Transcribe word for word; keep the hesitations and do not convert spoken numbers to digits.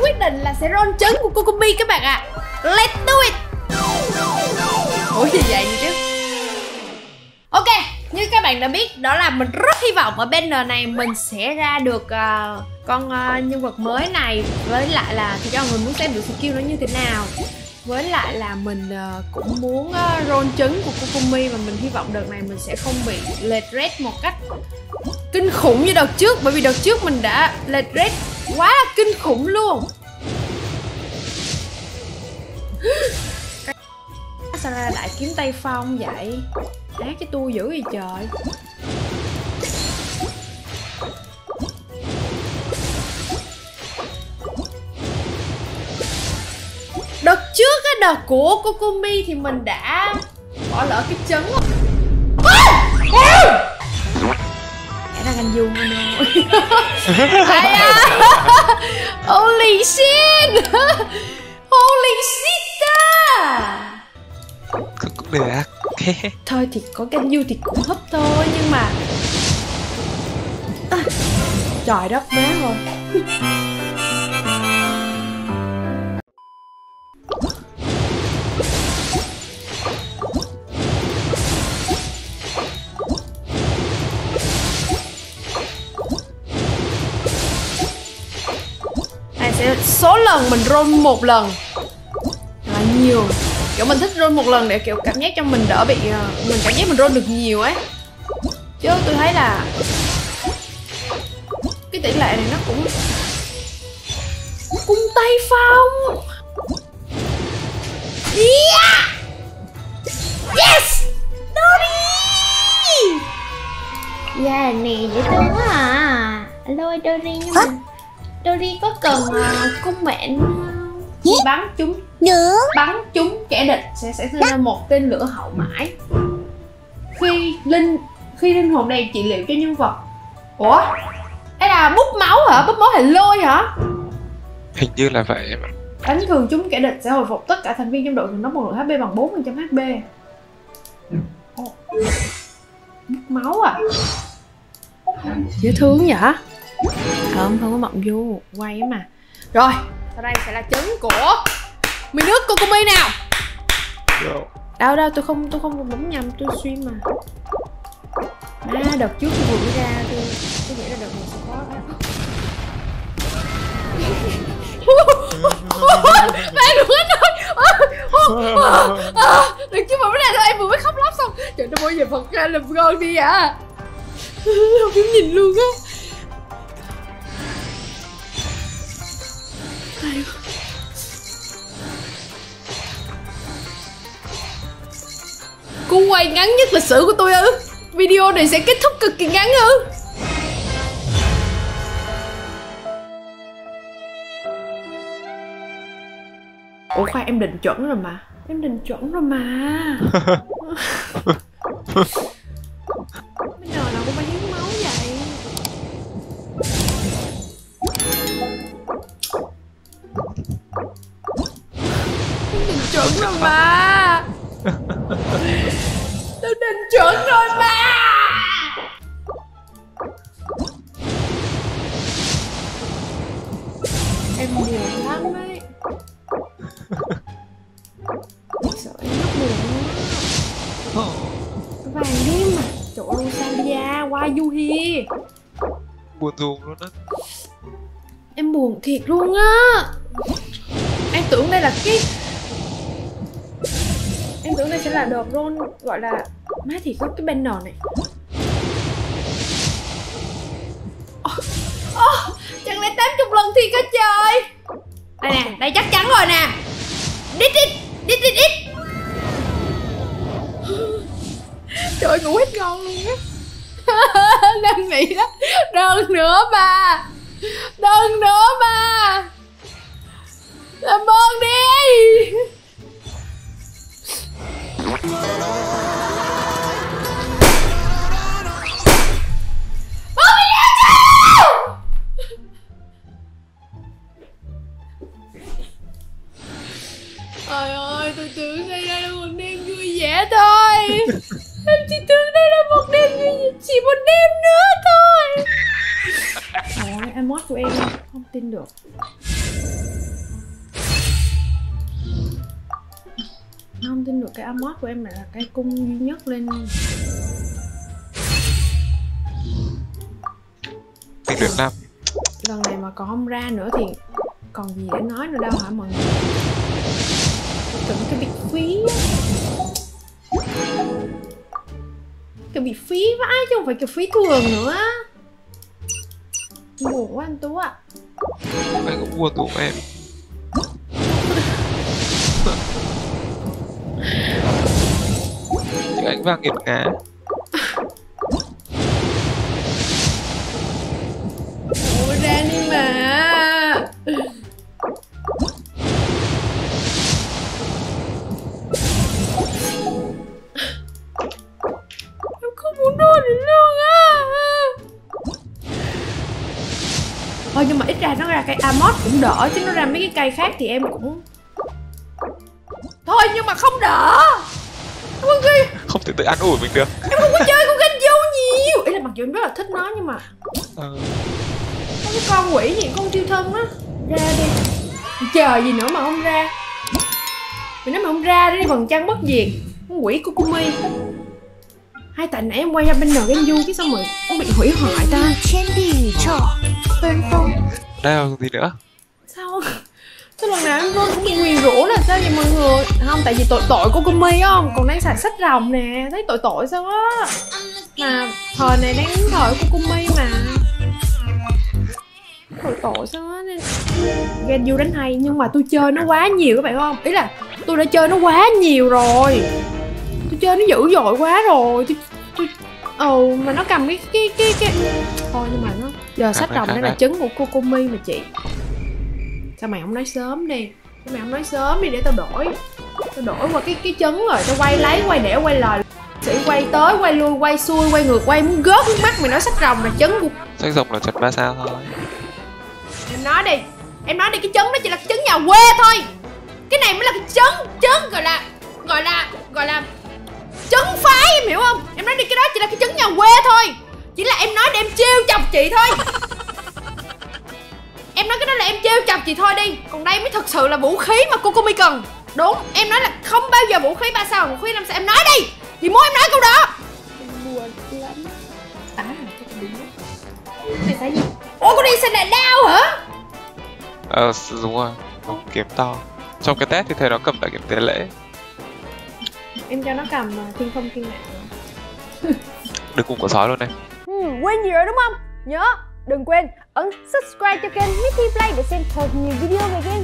quyết định là sẽ roll trứng của Kokumi các bạn ạ. À. Let's do it. Ủa gì vậy gì chứ? Ok, như các bạn đã biết, đó là mình rất hy vọng ở banner này mình sẽ ra được uh, con uh, nhân vật mới này. Với lại là thì cho mình muốn xem được skill nó như thế nào. Với lại là mình uh, cũng muốn uh, roll trứng của Kokumi. Và mình hy vọng đợt này mình sẽ không bị lệch red một cách kinh khủng như đợt trước. Bởi vì đợt trước mình đã lệch red quá là kinh khủng luôn. Sao ra đại kiếm Tây Phong vậy? Ác cái tôi dữ vậy trời. Đợt trước cái đợt của Kokumi thì mình đã bỏ lỡ cái trứng. Cái là ganh dung anh ơi. Holy shit. Holy shit à. Cũng, cũng được. Thôi thì có canh du thì cũng hấp thôi. Nhưng mà à, trời đất má rồi. Này sẽ số lần mình roll một lần là nhiều. Kiểu mình thích roll một lần để kiểu cảm giác cho mình đỡ bị uh, mình cảm giác mình roll được nhiều ấy. Chứ tôi thấy là cái tỷ lệ này nó cũng cung Tây Phong. Yeah! Yes! Dory! Yeah nè dễ thương quá à. Alo Dory, nhưng mà Dory có cần uh, cung mệnh Khi bắn chúng nữa. Bắn chúng kẻ địch sẽ sẽ sinh ra một tên lửa hậu mãi. Khi linh khi linh hồn này trị liệu cho nhân vật. Ủa? Đây là bút máu hả? Bút máu hệ lôi hả? Hình như là vậy em ạ. Đánh thường chúng kẻ địch sẽ hồi phục tất cả thành viên trong đội thường đóng một lượng hát pê bằng bốn phần trăm hát pê. Oh. Bút máu à? Dễ thương vậy? Không, không có mộng vô. Quay á mà. Rồi, sau đây sẽ là trứng của mì nước Kokumi nào. Đâu đâu, tôi không tôi không bấm nhầm, tôi stream mà. À, đợt trước tôi vừa mới ra, tôi tôi nghĩ là đợt này sẽ có đó. Bạn đừng hết rồi. Đợt trước vừa mới ra thôi, em vừa mới khóc lóc xong. Trời nó bây giờ Phật ra làm ngon đi à. Không dám nhìn luôn á. Cú quay ngắn nhất lịch sử của tôi ư? Video này sẽ kết thúc cực kỳ ngắn ư? Ủa khoan, em định chuẩn rồi mà. Em định chuẩn rồi mà. Bây giờ nào cũng phải hiến máu vậy. Em định chuẩn rồi mà. Tôi định chuẩn rồi mà. Em buồn lắm ấy. Thật sự em rất buồn luôn. Vàng đêm mà. Chỗ Rosalia, why you here? Buồn ruồng luôn á. Em buồn thiệt luôn á. Em tưởng đây là cái Em tưởng đây sẽ là đợt roll gọi là má thì có cái banner này. Oh, oh, chẳng lẽ tám mươi lần thì có trời. Đây nè, đây chắc chắn rồi nè. Đít đít, đít đít đít. Trời ơi, ngủ hết ngon luôn á. Đang nghĩ đó. Đơn nữa ba. Đơn nữa ba. Làm ơn đi. Trời ơi, tôi tưởng đây là một đêm vui vẻ thôi. Em chỉ tưởng đây là một đêm vui vẻ, chỉ một đêm nữa thôi. Trời ơi, em mod của em không tin được. tin được cái Amos của em lại là cây cung duy nhất lên. Tình luyện năm. Lần này mà còn không ra nữa thì còn gì để nói nữa đâu hả mọi người. Tưởng cái bị phí á. Cái bị phí vãi chứ không phải cái phí thường nữa. Buồn quá anh Tú ạ. Anh cũng buồn tụi em. Những ánh vàng nghiệt ngã. Ôi ra đi mà. Em không muốn đua nữa luôn á. Thôi nhưng mà ít ra nó ra cây Amos cũng đỡ, chứ nó ra mấy cái cây khác thì em cũng... Thôi nhưng mà không đỡ. Không, không thể tự an ủi mình được. Em không có chơi con Genju nhiều. Ý là mặc dù em rất là thích nó nhưng mà Ờ. có cái con quỷ gì, con siêu thân á. Ra đi. Chờ gì nữa mà không ra. Vì nếu mà không ra đi vầng trăng bất diệt. Con quỷ Kokumi. Hay tại nãy em quay ra bên Genju cái xong rồi nó bị hủy hoại ta. Tên không. Đây là gì nữa? Sao? Sao lần nào em Ron cũng bị nguyền rủa là sao vậy mọi người? Không, tại vì tội tội của Kokumi á, còn đang xài sách rồng nè, thấy tội tội sao á. Mà thời này đang thời của Kokumi mà. Tội tội sao á nên Genju đánh hay nhưng mà tôi chơi nó quá nhiều các bạn không? Ý là tôi đã chơi nó quá nhiều rồi. Tôi chơi nó dữ dội quá rồi. Tôi tôi ồ oh, mà nó cầm cái cái cái cái thôi nhưng mà nó giờ sách rồng đây là trứng của Kokumi mà chị. Sao mày không nói sớm đi? Sao mày không nói sớm đi để tao đổi. Tao đổi qua cái cái trứng rồi tao quay lấy, quay đẻo, quay lời. Sĩ quay tới, quay lui, quay xuôi, quay ngược, quay muốn gớt muốn mắt mày nói sách rồng là trứng của... Sách rồng là trật ba sao thôi. Em nói đi. Em nói đi, cái trứng đó chỉ là cái trứng nhà quê thôi. Cái này mới là cái trứng, trứng gọi là gọi là gọi là trứng phái, em hiểu không? Em nói đi, cái đó chỉ là cái trứng nhà quê thôi. Chỉ là em nói để em trêu chọc chị thôi. Em nói cái đó là em trêu chọc chị thôi đi. Còn đây mới thực sự là vũ khí mà Kokumi cần. Đúng, em nói là không bao giờ vũ khí ba sao, vũ khí năm sao. Em nói đi, chị muốn em nói câu đó. Buồn lắm. À, cái con đi này phải gì? Ủa, con đi xe đại đao hả? Ờ, đúng rồi. Một kiếm to. Trong cái test thì thầy nó cầm tại kiếm tế lễ. Em cho nó cầm uh, thiên không kiên nặng. Đừng cùng có sói luôn này. Ừ, quên gì rồi đúng không? Nhớ đừng quên ấn subscribe cho kênh Mithy Play để xem thật nhiều video về game